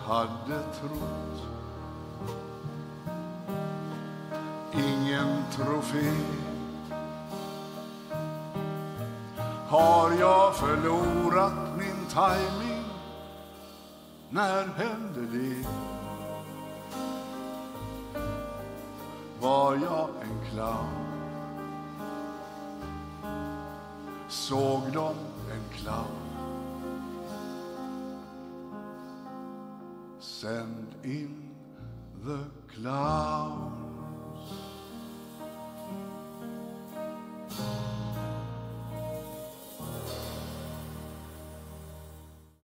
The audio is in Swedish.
hade trott. Ingen trofé. Har jag förlorat min timing? När hände det? Var jag en clown? Såg de en clown? Send in the clown.